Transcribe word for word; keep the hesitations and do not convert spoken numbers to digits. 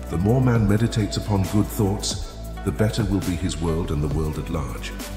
The more man meditates upon good thoughts, the better will be his world and the world at large.